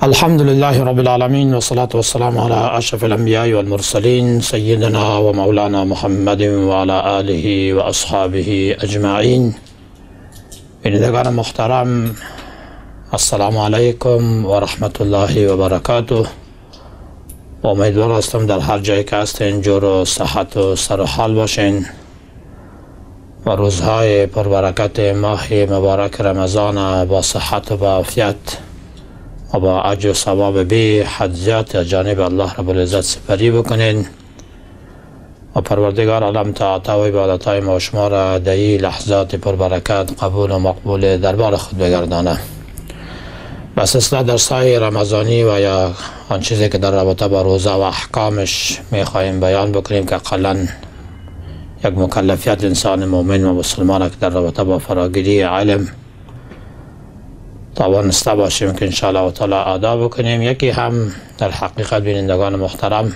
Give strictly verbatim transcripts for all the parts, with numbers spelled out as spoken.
الحمد لله رب العالمين والصلاة والسلام على أشرف الأنبياء والمرسلين سيدنا ومولانا محمد وعلى آله وأصحابه أجمعين. بینندگان محترم، السلام علیکم و رحمت الله و برکاته. امیدوار هستم در هر جایی که هستین جور و صحت و سر و حال باشین و روزهای پربرکت ماه مبارک رمضان با صحت و با عافیت و با اجر و ثواب بی حد از جانب الله رب العزت سپری بکنین و پروردگار عالم طاعت و عبادتهای ما شما را در این لحظات پربرکت قبول و مقبول دربار خود بگردانه. به سلسله درس‌های رمضانی و یا آن چیزی که در رابطه با روزه و احکامش میخواهیم بیان بکنیم که اقلاً یک مکلفیت انسان مؤمن و مسلمان که در رابطه با فراگیری علم توانسته باشیم که انشاءالله تعالی ادا بکنیم. یکی هم در حقیقت بینندگان محترم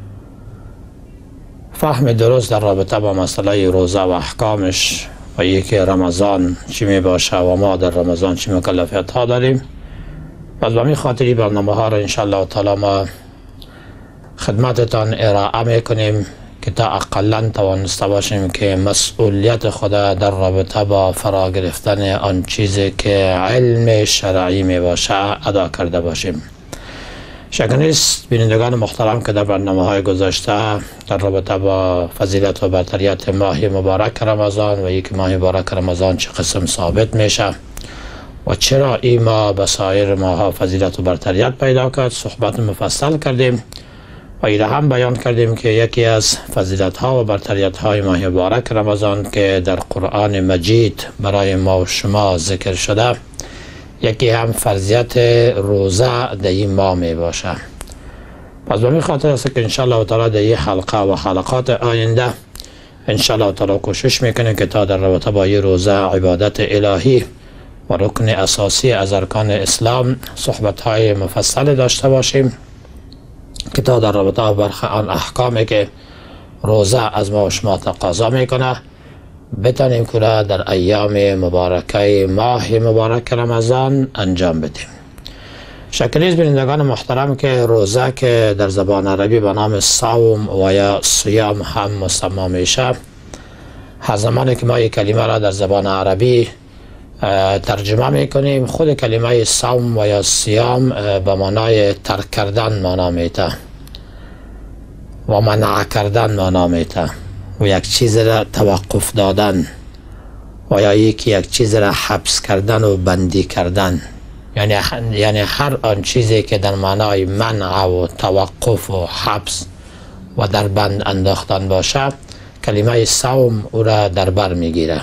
فهم درست در رابطه با مسئله روزه و احکامش و یکی رمضان چی می باشه و ما در رمضان چی مکلفیت ها داریم. پس به همین خاطری برنامه ها را انشاءالله تعالی ما خدمتتان ارائه میکنیم که تا اقلا توانسته باشیم که مسئولیت خود در رابطه با فرا گرفتن آن چیزی که علم شرعی می باشه ادا کرده باشیم. شک نیست بینندگان محترم که در برنامه های گذشته در رابطه با فضیلت و برتریت ماه مبارک رمضان و یک ماه مبارک رمضان چه قسم ثابت میشه و چرا این ماه به سایر ماه ها فضیلت و برتریت پیدا کرد صحبت مفصل کردیم و ایره هم بیان کردیم که یکی از فضیلت ها و برتریت های ماه مبارک رمضان که در قرآن مجید برای ما و شما ذکر شده یکی هم فرضیت روزه در این ماه می باشه. پس به این خاطر است که انشاءالله تعالی در این حلقه و حلقات آینده انشاءالله تعالی کوشش میکنیم که تا در رابطه با این روزه عبادت الهی و رکن اساسی از ارکان اسلام صحبت های مفصل داشته باشیم که تا در رابطه با برخی آن احکامی که روزه از ما و شما تقاضا میکنه بتانیم که در ایام مبارکه ماه مبارک رمضان انجام بدیم. شک نیست بینندگان محترم که روزه که در زبان عربی به نام صوم و یا صیام هم مسمى میشه، هر زمانی که ما یک کلمه را در زبان عربی ترجمه میکنیم خود کلمه صوم و یا صیام به معنای ترک کردن معنا میده و منع کردن معنا میده و یک چیز را توقف دادن و یا یکی یک چیز را حبس کردن و بندی کردن، یعنی یعنی هر آن چیزی که در معنای منع و توقف و حبس و در بند انداختن باشه کلمه صوم او را در بر میگیره.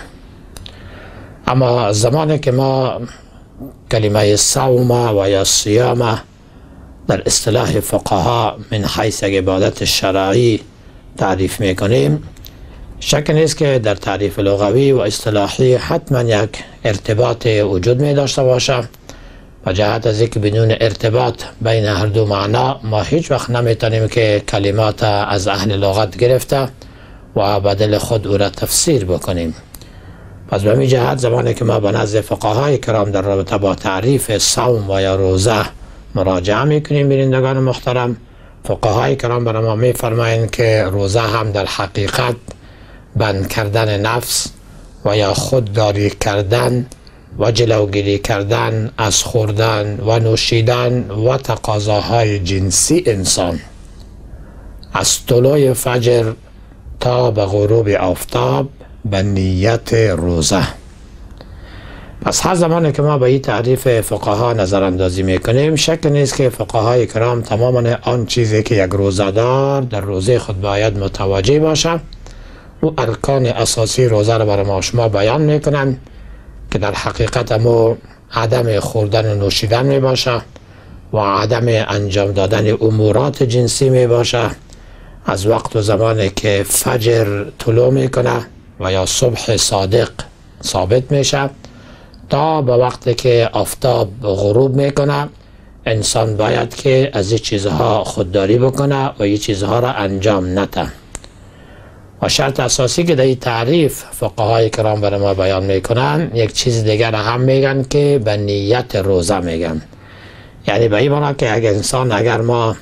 اما زمانی که ما کلمه صوم و یا صیام در اصطلاح فقها من حیث عبادت شرعی تعریف میکنیم، شک نیست که در تعریف لغوی و اصطلاحی حتما یک ارتباط وجود می داشته باشه و جهت از اینکه بدون ارتباط بین هر دو معنا ما هیچ وقت نمیتونیم که کلمات از اهل لغت گرفته و بدل خود او را تفسیر بکنیم. پس به همین جهت زمانی که ما به نزد فقهای کرام در رابطه با تعریف صوم و یا روزه مراجعه میکنیم بینندگان محترم، فقهای کرام برای ما میفرمایند که روزه هم در حقیقت بند کردن نفس و یا خودداری کردن و جلوگیری کردن از خوردن و نوشیدن و تقاضاهای جنسی انسان از طلوع فجر تا به غروب آفتاب به نیت روزه. پس هر زمانی که ما به این تعریف فقها نظر اندازی میکنیم شک نیست که فقهای کرام تماما آن چیزی که یک روزه‌دار در روزه خود باید متوجه باشه و ارکان اساسی روزه را برای ما شما بیان میکنن که در حقیقت مو عدم خوردن و نوشیدن می باشه و عدم انجام دادن امورات جنسی می باشه از وقت و زمانی که فجر طلوع میکنه و یا صبح صادق ثابت میشه تا به وقتی که آفتاب غروب میکنه انسان باید که از این چیزها خودداری بکنه و این چیزها را انجام نده. و شرط اساسی که در این تعریف فقهای کرام برای ما بیان میکنن یک چیز دیگر هم میگن که به نیت روزه میگن، یعنی به این معنی که اگر انسان اگر ما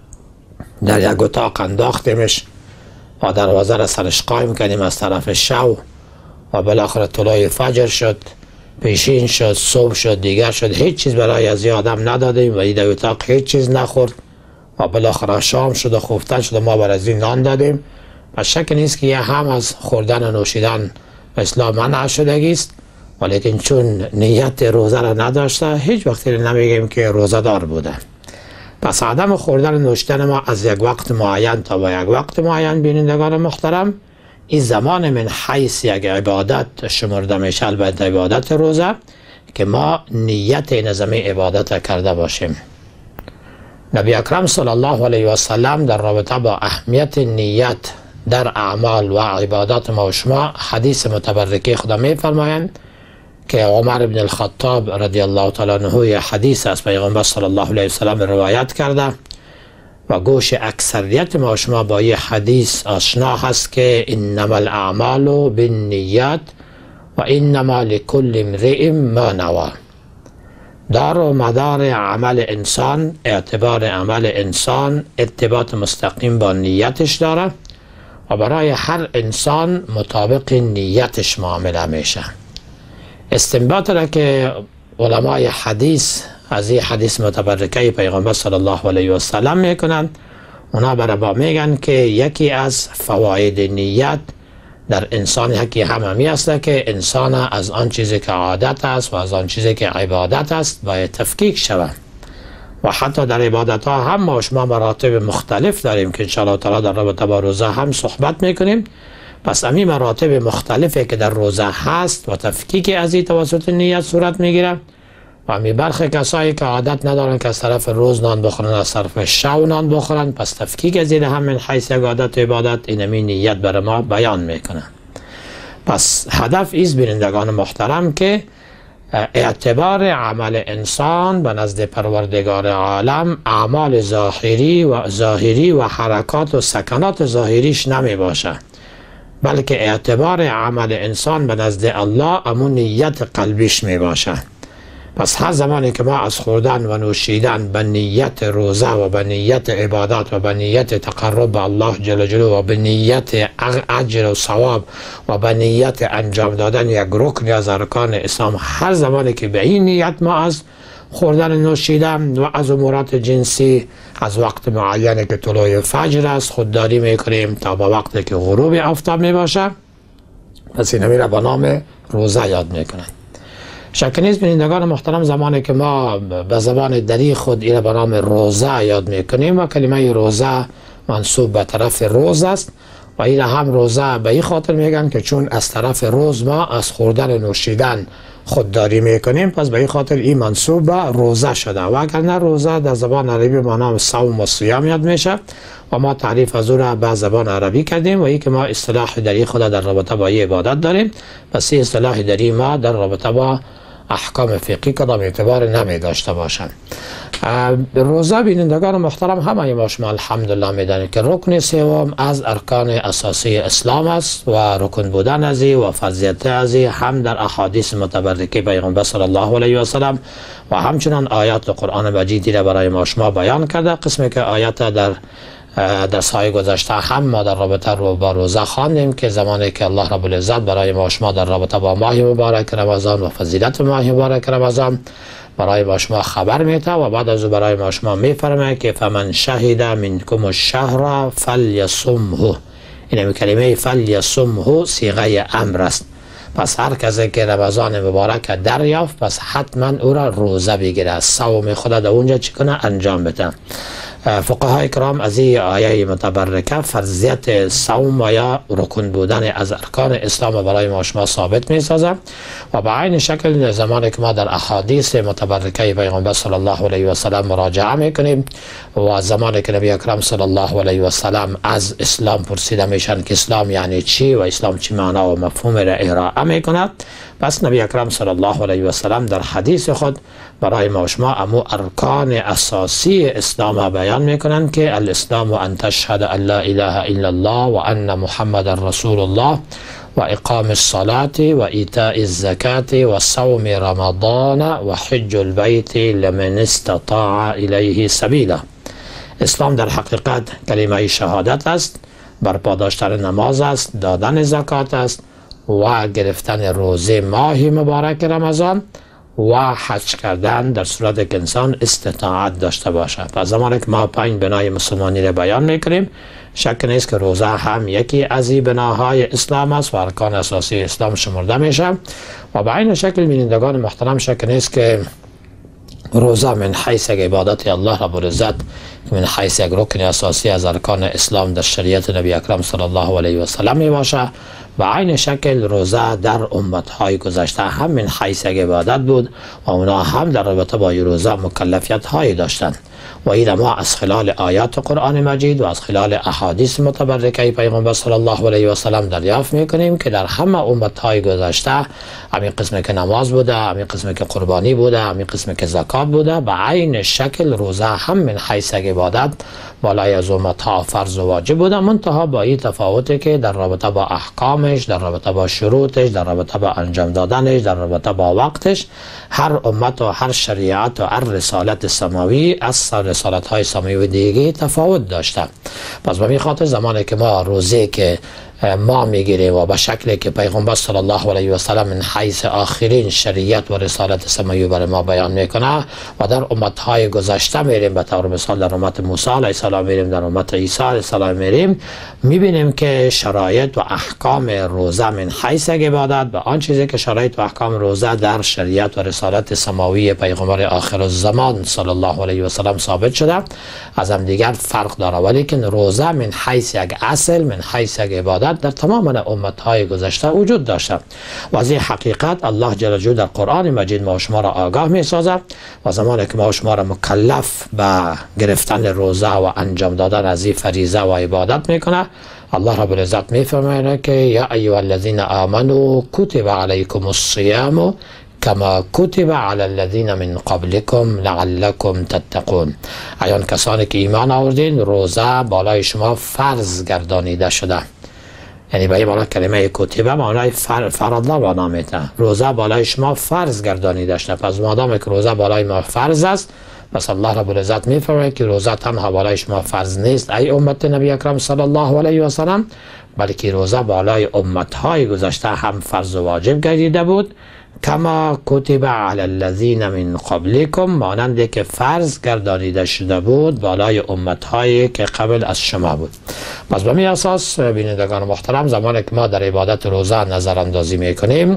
در یک اتاق انداختیمش و دروازه را سرش قایم کردیم از طرف شو و بالاخره طلوع فجر شد، پیشین شد، صبح شد، دیگر شد، هیچ چیز برای از آدم ندادیم و این در اتاق هیچ چیز نخورد و بالاخره شام شد و خفتن شد و ما بر از این نان دادیم، و شک نیست که یه هم از خوردن و نوشیدن اسلام منع شدگی است، ولیکن چون نیت روزه را نداشته هیچ وقتی نمیگیم که روزه دار بوده. پس عدم خوردن و نوشیدن ما از یک وقت معین تا به یک وقت معین بینندگان محترم، این زمان من حیث یک عبادت شمرده میشه، البته عبادت روزه که ما نیت نظمی عبادت کرده باشیم. نبی اکرم صلی الله علیه و سلم در رابطه با اهمیت نیت در اعمال و عبادات ما و شما حدیث متبرکه خدا می فرمایند که عمر بن الخطاب رضی الله تعالی عنه یه حدیث از پیغمبر صلی الله علیه و سلم روایت کرده و گوش اکثریت ما و شما با یه حدیث آشنا هست که انما الاعمال بالنیات و انما لکل امرئ ما نوی. دار و مدار عمل انسان، اعتبار عمل انسان ارتباط مستقیم با نیتش داره و برای هر انسان مطابق نیتش معامله میشه. استنباط را که علمای حدیث از این حدیث متبرکه پیغمبر صلی الله علیه و سلم میکنند، اونا برای ما میگن که یکی از فواید نیت در انسان یکی هممی است که انسان از آن چیزی که عادت است و از آن چیزی که عبادت است باید تفکیک شود. و حتی در عبادت ها هم ما شما مراتب مختلف داریم که انشاءالله تعالی در رابطه با روزه هم صحبت میکنیم. پس امی مراتب مختلفی که در روزه هست و تفکیک از این توسط نیت صورت میگیره و امی برخی کسایی که عادت ندارن که از طرف روز نان بخورن، از طرف شو نان بخورن، پس تفکیک از این هم من حیث یک عادت و عبادت اینمی نیت بر ما بیان میکنه. پس هدف ایست بینندگان محترم که اعتبار عمل انسان به نزد پروردگار عالم اعمال ظاهری و ظاهری و حرکات و سکنات ظاهریش نمی باشه، بلکه اعتبار عمل انسان به نزد الله امون نیت قلبیش می باشه. پس هر زمانی که ما از خوردن و نوشیدن به نیت روزه و به نیت عبادات و به نیت تقرب به الله جل جلاله و به نیت اجر و ثواب و به نیت انجام دادن یک رکن از ارکان اسلام، هر زمانی که به این نیت ما از خوردن و نوشیدن و از امورات جنسی از وقت معینی که طلوع فجر است خودداری میکنیم تا به وقتی که غروب آفتاب می باشه، پس این میره به نام روزه یاد میکنن. شک نیست بینندگان محترم زمانی که ما به زبان دری خود این به نام روزه یاد میکنیم و کلمه روزه منصوب به طرف روز است و این هم روزه به این خاطر میگن که چون از طرف روز ما از خوردن و نوشیدن خودداری میکنیم، پس به این خاطر این منصوب به روزه شده. و اگر نه روزه در زبان عربی به نام صوم و صیام یاد میشه و ما تعریف از او را به زبان عربی کردیم و ای که ما اصطلاح دری خود در رابطه با این عبادت داریم، پس این اصطلاح دری ما در رابطه با احکام فقهی کدام اعتبار نمی داشته باشند. روزه بینندگان محترم همه ما شما الحمدلله میدانید که رکن سوم از ارکان اساسی اسلام است و رکن بودن از و فضیلت از هم در احادیث متبرکه پیغمبر صلی الله علیه و سلم و همچنان آیات قرآن مجیدی را برای ما شما بیان کرده. قسمی که آیات در در سایه گذشته هم ما در رابطه رو با روزه خواندیم که زمانی که الله رب العزت برای ما شما در رابطه با ماه مبارک رمضان و فضیلت ماه مبارک رمضان برای ما شما خبر میده و بعد از او برای ما شما میفرماید که فمن شهد منکم الشهر فلیصمه. این کلمه فلیصمه صیغه امر است. پس هر کسی که رمضان مبارک دریافت پس حتما او را روزه بگیره، صوم خدا در اونجا چی کنه انجام بده. فقهای کرام از این آیه متبرکه فرضیت صوم و یا رکن بودن از ارکان اسلام برای ما شما ثابت می سازه و به عین شکل زمانی که ما در احادیث متبرکه پیغمبر صلی الله علیه و سلم مراجعه میکنیم و زمانی که نبی اکرم صلی الله علیه و سلم از اسلام پرسیده میشن که اسلام یعنی چی و اسلام چی معنا و مفهوم را ارائه میکند، پس نبی اکرم صلی الله علیه و سلم در حدیث خود برای ما شما امو ارکان اساسی اسلام بیان میکنند که الاسلام ان تشهد ان لا اله الا الله و ان محمد رسول الله و اقام الصلاة و ایتاء الزکات و صوم رمضان و حج البیت لمن استطاع الیه سبیلا. اسلام در حقیقت کلمه شهادت است، برپا داشتن نماز است، دادن زکات است و گرفتن روزه ماه مبارک رمضان و حج کردن در صورت که انسان استطاعت داشته باشد. و زمانی که ما پنج بنای مسلمانی را بیان میکنیم، شک نیست که روزه هم یکی از این بناهای اسلام است و ارکان اساسی اسلام شمرده میشه. و به عین شکل بینندگان محترم، شک نیست که روزه من حیث عبادت الله رب العزت، من حیث یک رکن اساسی از ارکان اسلام در شریعت نبی اکرم صلی الله علیه و سلم می باشه. و عین شکل روزه در امتهای گذشته هم من حیث عبادت بود و اونا هم در رابطه با روزه مکلفیت هایی داشتند. و این ما از خلال آیات قرآن مجید و از خلال احادیث متبرکه پیغمبر صلی الله علیه و سلم دریافت میکنیم که در همه امتهای گذشته همین قسم که نماز بوده، همین قسم که قربانی بوده، همین قسم که زکات بوده، به عین شکل روزه هم من حیث عبادت بالای از امتها فرض و واجب بوده، منتها با این تفاوتی که در رابطه با احکامش، در رابطه با شروطش، در رابطه با انجام دادنش، در رابطه با وقتش، هر امت و هر شریعت و هر رسالت سماوی از رسالت های سماوی دیگه تفاوت داشته. پس به این خاطر زمانی که ما روزه که ما میگیریم و به شکلی که پیغمبر صلی الله علیه و سلم من حیث آخرین شریعت و رسالت سماوی برای ما بیان میکنه و در امتهای گذشته میریم، به طور مثال در امت موسی علیه السلام میریم، در امت عیسی علیه السلام میریم، میبینیم که شرایط و احکام روزه من حیث عبادت به آن چیزی که شرایط و احکام روزه در شریعت و رسالت سماوی پیغمبر آخر الزمان صلی الله علیه و سلم ثابت شده، از هم دیگر فرق داره. ولی که روزه من حیث یک اصل، من حیث عبادت در تمام امتهای گذشته وجود داشته. و از این حقیقت الله جل جلاله در قرآن مجید ما شما را آگاه می سازد و زمانی که ما شما را مکلف به گرفتن روزه و انجام دادن از این فریضه و عبادت میکنه، الله رب العزت می فرماید که یا ایها الذین آمنوا کتب علیکم الصیام کما کتب علی الذین من قبلکم لعلکم تتقون. ایان کسانی که ایمان آوردین، روزه بالای شما فرض گردانیده شده. یعنی به این معنی کلمه کتبه معنای فرض معنا میده. روزه بالای شما فرض گردانیده شده. پس مادام که روزه بالای ما فرض است، پس الله رب العزت میفرماید که روزه تنها بالای شما فرض نیست ای امت نبی اکرم صلی الله علیه و سلم، بلکه روزه بالای امتهای گذشته هم فرض و واجب گردیده بود. کما کتب علی الذین من قبلکم، مانند که فرض گردانیده شده بود بالای امتهایی که قبل از شما بود. پس به می اساس بینندگان محترم، زمانی که ما در عبادت روزه نظر اندازی میکنیم،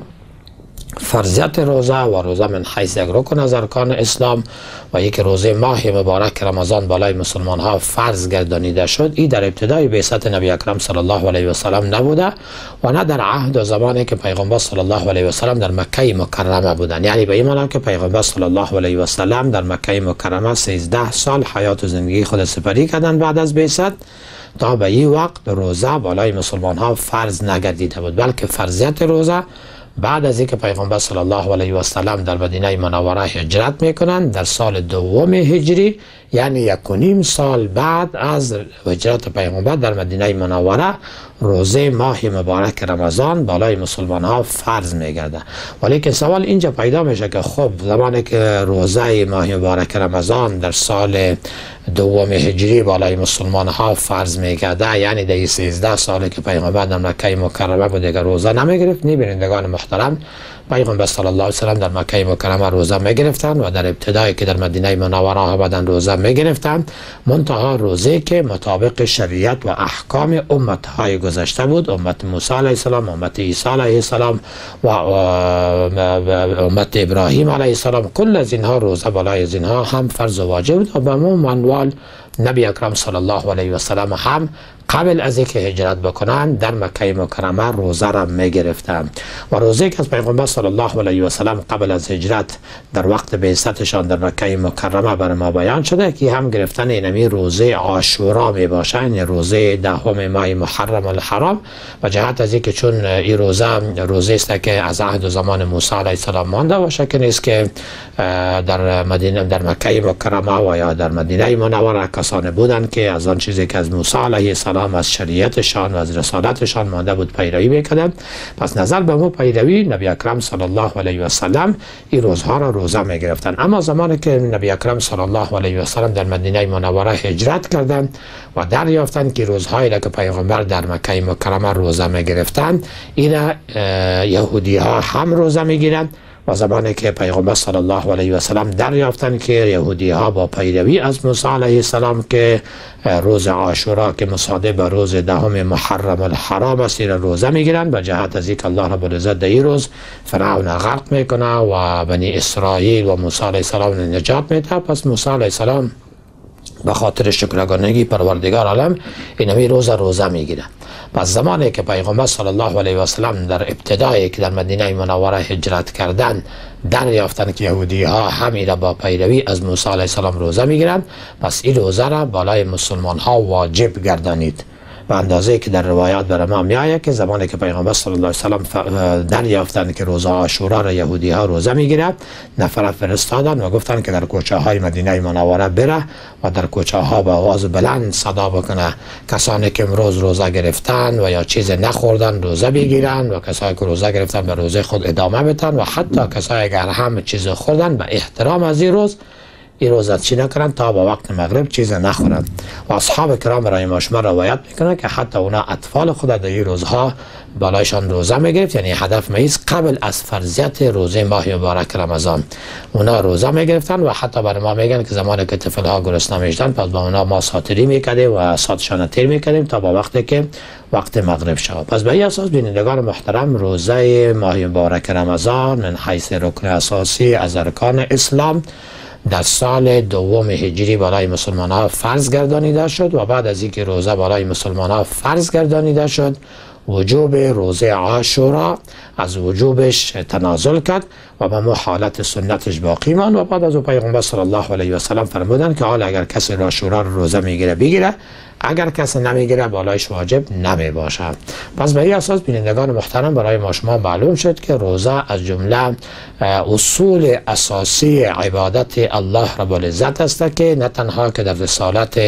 فرضیت روزه و روزه من حیث یک رکن از ارکان اسلام و یک روزه ماه مبارک رمضان بالای مسلمان ها فرض گردانیده شد، این در ابتدای بعثت نبی اکرم صلی الله علیه و سلم نبوده و نه در عهد و زمانی که پیغمبر صلی الله علیه و سلم در مکه مکرمه بودند. یعنی به این معنی که پیغمبر صلی الله علیه و سلم در مکه مکرمه سیزده سال حیات و زندگی خود سپری کردند بعد از بعثت، تا به این وقت روزه بالای مسلمان ها فرض نگردیده بود، بلکه فرضیت روزه بعد از اینکه پیغمبر صلی الله علیه و سلم در مدینه منوره هجرت میکنند در سال دوم هجری، یعنی یک و نیم سال بعد از هجرت پیغمبر در مدینه منوره، روزه ماه مبارک رمضان بالای مسلمان ها فرض میگرده. ولی که سوال اینجا پیدا میشه که خب زمانی که روزه ماه مبارک رمضان در سال دوم هجری بالای مسلمان ها فرض میگرده، یعنی در سیزده سالی که پیغمبر در مکه مکرمه بود دیگر روزه نمیگرفت. بینندگان محترم، پیغمبر صلی الله علیه و سلم در مکه مکرمه روزه میگرفتند و در ابتدایی که در مدینه منوره آمدند روزه میگرفتند، منتها روزه که مطابق شریعت و احکام امتهای گذشته بود، امت موسی علیه السلام، امت عیسی علیه السلام و امت ابراهیم علیه السلام، کل از اینها روزه بالای از اینها هم فرض و واجب بود و به عموم منوال نبی اکرم صلی الله علیه و سلم هم قبل از اینکه هجرت بکنند در مکه مکرمه روزه را می گرفتند. و روزه که از پیغمبر صلی الله علیه و سلم قبل از هجرت در وقت بعثتشان در مکه مکرمه بر ما بیان شده که هم گرفتن اینمی روزه عاشورا می باشد، یعنی روزه دهم ماه محرم الحرام، و جهت از اینکه چون این روزه روزه است که از عهد و زمان موسی علیه السلام مانده و شک نیست که در مدینه در مکه مکرمه و یا در مدینه منوره کسانی بودند که از آن چیزی که از موسی علیه السلام از شریعتشان و از رسالتشان مانده بود پیروی میکردند. پس نظر به مو پیروی نبی اکرم صلی الله علیه و سلم این روزها را روزه میگرفتند. اما زمانی که نبی اکرم صلی الله علیه و سلم در مدینه منوره هجرت کردند و دریافتند که روزهایی را که پیغمبر در مکه مکرمه روزه میگرفتند اینا یهودی ها هم روزه میگیرند. و زمانی که پیغمبر صلی الله علیه و سلم دریافتند که یهودی ها با پیروی از موسی علیه السلام که روز عاشورا که مصادف به روز دهم محرم الحرام است را روزه میگیرند، به جهت از اینکه الله رب العزت در این روز فرعون غرق میکنه و بنی اسرائیل و موسی علیه السلام نجات میده. پس موسی علیه السلام به خاطر شکرگزاری پروردگار عالم این روزه روزه میگیره. پس زمانی که پیغمبر صلی الله علیه و سلم در ابتدای که در مدینه منوره هجرت کردند دریافتند که یهودی ها همین را با پیروی از موسی علیه السلام روزه میگیرند، پس این روزه را بالای مسلمان ها واجب گردانید. به اندازه که در روایات بر ما میآید که زمانی که پیغمبر صلی الله علیه و سلم دریافتند که روز عاشورا را یهودی ها روزه میگیرند، نفر فرستادند و گفتند که در کوچه های مدینه منوره بره و در کوچه ها با آواز بلند صدا بکنه کسانی که امروز روزه گرفتن و یا چیز نخوردن روزه بگیرند و کسانی که روزه گرفتن به روزه خود ادامه بدن و حتی کسانی اگر هم چیز خوردن به احترام از این روز این روزه چی نکنند تا با وقت مغرب چیز نخورند. و اصحاب کرام رحمهم الله روایت میکنن که حتی اونا اطفال خود در این روزها بالایشان روزه میگرفت، یعنی هدف میز قبل از فرضیت روزه ماه مبارک رمضان اونا روزه میگرفتن و حتی برای ما میگن که زمانی که طفل ها گرسنه میشدن پس با اونا ما ساتری میکردیم و ساتشان تیر میکردیم تا با وقتی که وقت مغرب شد. پس به این اساس بینندگان محترم روزه ماه مبارک رمضان من حیث رکن اساسی از ارکان اسلام در سال دوم هجری بالای مسلمان ها فرض گردانیده شد و بعد از اینکه روزه بالای مسلمان ها فرض گردانیده شد وجوب روزه عاشورا از وجوبش تنازل کرد و به حالت سنتش باقی ماند و بعد از او پیغمبر صلی الله علیه و سلم فرمودند که حالا اگر کسی عاشورا رو روزه میگیره بگیره، اگر کسی نمیگیره بالایش واجب نمی باشد. پس به این اساس بینندگان محترم برای ما شما معلوم شد که روزه از جمله اصول اساسی عبادت الله رب العزت است که نه تنها که در رسالت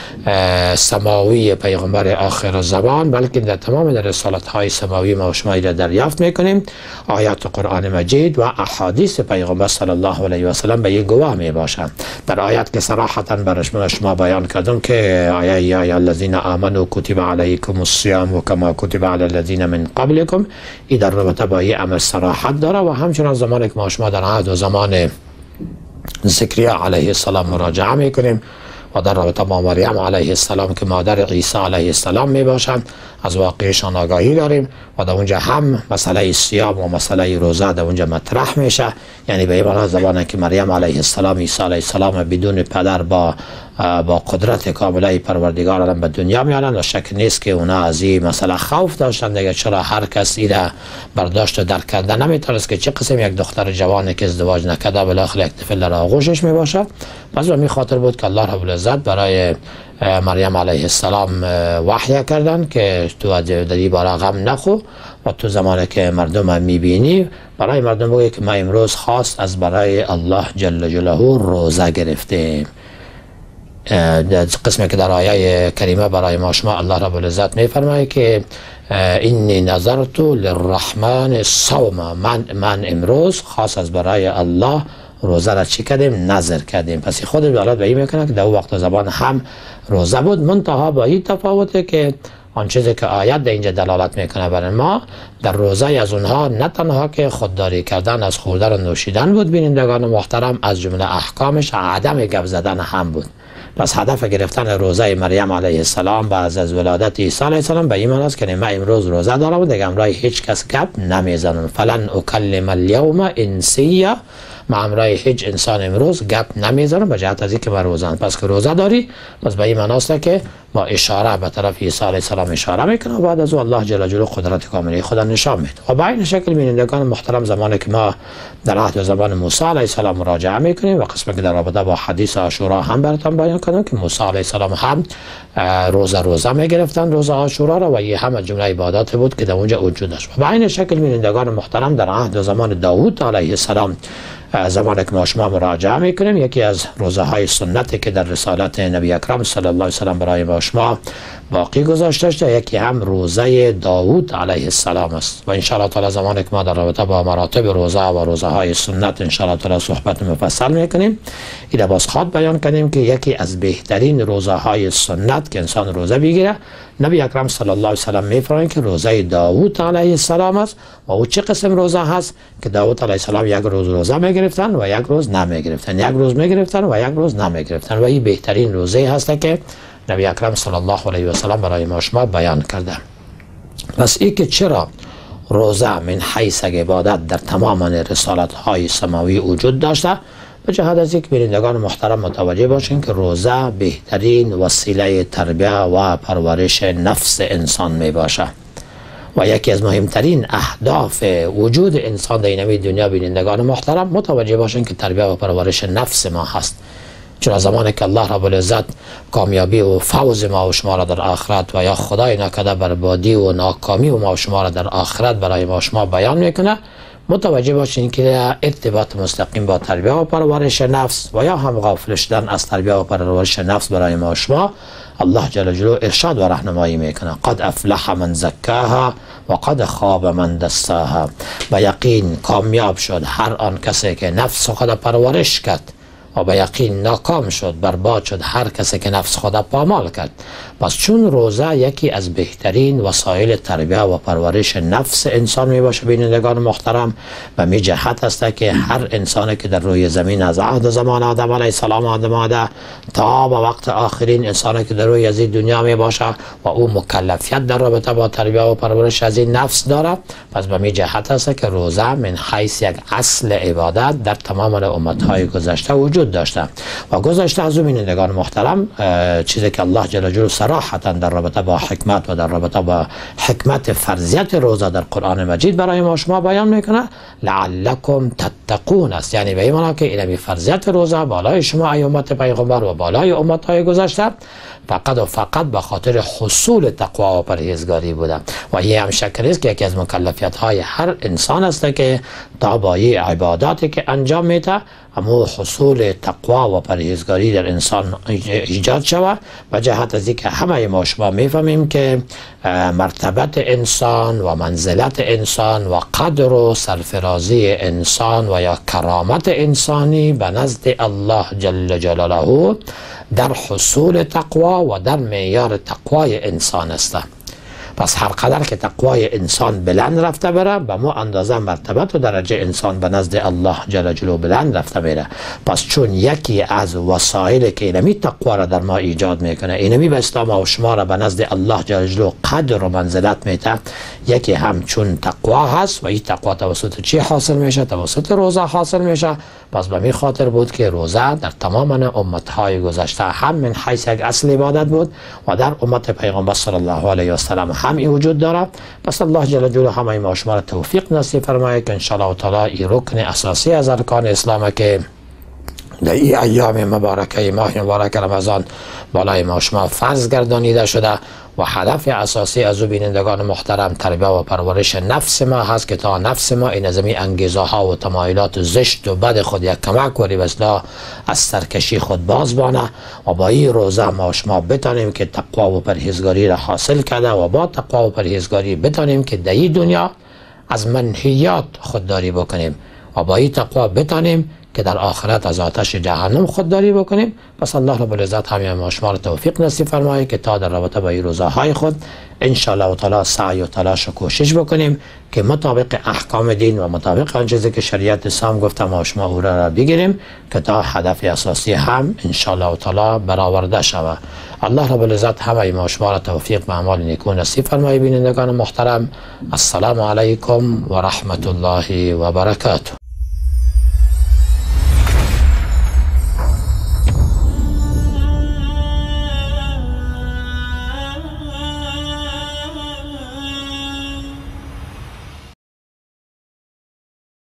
سماوی پیغمبر آخر زمان بلکه در تمام در رسالت های سماوی ما شما را دریافت میکنیم. آیات قرآن مجید و احادیث پیغمبر صلی الله علیه و سلم به یک گواه می باشند. در آیات که صراحتا برای شما بیان کردم که آیه یا الذین آمنوا کتب علیکم الصیام کما کتب علی الذین من قبلکم، این در رابطه با این امر صراحت داره و همچنان زمانی که ما شما در عهد و زمان زکریا علیه السلام مراجعه میکنیم و در رابطه با مریم علیه السلام که مادر عیسی علیه السلام می باشند از واقعشان آگاهی داریم و در اونجا هم مسئله صیام و مسئله روزه در اونجا مطرح میشه. یعنی به این معنی زمانی که مریم علیه السلام عیسی علیه السلام بدون پدر با با قدرت کامله پروردگار عالم به دنیا میارن و شک نیست که اونا از این مسئله خوف داشتن دیگه، چرا هر کس ایره برداشت و درک کرده نمیتونست که چه قسم یک دختر جوانی که ازدواج نکرده بالاخره یک طفل در آغوشش میباشه. پس به این خاطر بود که الله رب العزت برای مریم علیه السلام وحی کردن که تو در این باره غم نخو و تو زمانی که مردم میبینی برای مردم بگی که ما امروز خاص از برای الله جل جلاله روزه گرفتیم. قسمی که در آیه کریمه برای ما شما الله رب العزت میفرماید که اینی نظرت للرحمن صوما، من من امروز خاص از برای الله روزه را چی کردیم؟ نظر کردیم. پس خود دلالت به این میکنه که در وقت زبان هم روزه بود، منتها با این تفاوته که آن چیزی که آیت در اینجا دلالت میکنه برای ما در روزه از اونها نه تنها که خودداری کردن از خوردن و نوشیدن بود بینندگان محترم، از جمله احکامش عدم گپ زدن هم بود. پس هدف گرفتن روزه مریم علیه السلام بعد از ولادت عیسی علیه السلام به این معنی است که من امروز روزه دارم و دیگه امروز هیچ کس گپ نمیزنم. فلن اکلم اليوم انسیا، ما امروز هیچ انسان امروز گپ نمیزنم به جهت از اینکه من روزه. پس که روزه داری پس به این معنی است که با اشاره به طرف عیسی علیه السلام اشاره میکنه و بعد از او الله جل جلاله قدرت کامله خدا نشان میده. و به این شکل بینندگان محترم زمانی که ما در عهد و زمان موسی علیه السلام مراجعه میکنیم و قسمی که در رابطه با حدیث عاشورا هم براتون بیان کردم که موسی علیه السلام هم روزه روزه میگرفتن روزه عاشورا را و این هم جمله عبادات بود که در اونجا وجود داشت. و به این شکل بینندگان محترم در عهد و زمان داوود علیه السلام زمانی که ما شما مراجعه میکنیم، یکی از روزه های سنتی که در رسالت نبی اکرم صلی الله علیه و سلم برای ما شما باقی گذاشته شده، یکی هم روزه داوود علیه السلام است. و ان شاء الله تعالی زمانی که ما در رابطه با مراتب روزه و روزه های سنت ان شاء الله تعالی صحبت مفصل میکنیم، این باز خواد بیان کنیم که یکی از بهترین روزه های سنت که انسان روزه بگیره، نبی اکرم صلی الله علیه و سلم میفرمایند که روزه داوود علیه السلام است. و او چه قسم روزه هست که داوود علیه السلام یک روز روزه میگرفتن و یک روز نمیگرفتن، یک روز میگرفتن و یک روز نمیگرفتن. و این بهترین روزه هست که نبی اکرم صلی الله علیه و سلم برای ما شما بیان کرده. پس این که چرا روزه من حیث عبادت در تمام رسالت های سماوی وجود داشته، به جهت از اینکه بینندگان محترم متوجه باشین که روزه بهترین وسیله تربیه و پرورش نفس انسان می باشه و یکی از مهمترین اهداف وجود انسان در این دنیا بینندگان محترم متوجه باشین که تربیه و پرورش نفس ما هست. چون زمانی که الله رب العزت کامیابی و فوز ما و شما را در آخرت و یا خدای نکرده بربادی و ناکامی و ما و شما را در آخرت برای ما شما بیان میکنه، متوجه باشین که ارتباط مستقیم با تربیه و پرورش نفس و یا هم غافل شدن از تربیه و پرورش نفس برای ما شما الله جل جلاله ارشاد و راهنمایی میکنه. قد افلح من زکاها و قد خاب من دساها. به یقین کامیاب شد هر آن کسی که نفس خود پرورش کرد و به یقین ناکام شد، برباد شد هر کسی که نفس خود پامال کرد. پس چون روزه یکی از بهترین وسایل تربیه و پرورش نفس انسان می باشه بینندگان محترم، و می جهت است که هر انسانی که در روی زمین از عهد زمان آدم علیه السلام آدم آده تا به وقت آخرین انسانی که در روی از این دنیا می باشه و او مکلفیت در رابطه با تربیه و پرورش از این نفس داره، پس به می جهت است که روزه من حیث یک اصل عبادت در تمام امت های گذشته وجود داشته. و گذشته از بینندگان محترم چیزی که الله جل جلاله صراحتا در رابطه با حکمت و در رابطه با حکمت فرضیت روزه در قرآن مجید برای ما شما بیان میکنه، لعلکم تتقون است. یعنی به این معنی که این فرضیت روزه بالای شما ای امت پیغمبر و بالای امت های گذشته فقط و فقط به خاطر حصول تقوا و پرهیزگاری بوده. و این هم شکر است که یکی از مکلفیت های هر انسان است که تا با این عباداتی که انجام میده اما حصول تقوا و پرهیزگاری در انسان ایجاد شود. و جهت از اینکه همه ما شما میفهمیم که مرتبت انسان و منزلت انسان و قدر و سرفرازی انسان و یا کرامت انسانی به نزد الله جل جلاله در حصول تقوا و در معیار تقوای انسان است. پس هر قدر که تقوای انسان بلند رفته بره به مو اندازه مرتبت و درجه انسان به نزد الله جل جلاله بلند رفته بره. پس چون یکی از وسایل که اینمی تقوا را در ما ایجاد میکنه، اینمی به اسلام و شما را به نزد الله جل جلاله قدر و منزلت میده، یکی هم چون تقوا هست و این تقوا توسط چی حاصل میشه؟ توسط روزه حاصل میشه. پس به می خاطر بود که روزه در تمام امتهای گذشته هم من حیث یک اصل عبادت بود و در امت پیغمبر صلی الله علیه و سلم هم این وجود داره. پس الله جل جلاله همه ما شما را توفیق نصیب فرمایه که ان شاء الله تعالی این رکن اساسی از ارکان اسلام که در این ایام مبارکه ماه مبارک رمضان بالای ما شما فرض گردانیده شده و هدف اساسی از بینندگان محترم تربیه و پرورش نفس ما هست که تا نفس ما این از این انگیزه ها و تمایلات زشت و بد خود یک کمک وری بسلا از سرکشی خود باز بانه و با این روزه ما شما بتانیم که تقوا و پرهیزگاری را حاصل کرده و با تقوا و پرهیزگاری بتانیم که در این دنیا از منهیات خودداری بکنیم و با این تقوا بتانیم که در آخرت از آتش جهنم خودداری بکنیم. پس الله رب العزت همه ما شما را توفیق نصیب فرمایه که تا در رابطه با این روزهای خود ان شاء الله تعالی سعی و تلاش و کوشش بکنیم که مطابق احکام دین و مطابق آن چیزی که شریعت اسلام گفته ما شما او را بگیریم که تا هدف اساسی هم ان شاء الله تعالی برآورده شود. الله رب العزت همه ما شما را توفیق به اعمال نیکو نصیب فرمایه. بینندگان محترم، السلام علیکم و رحمت الله و برکاته.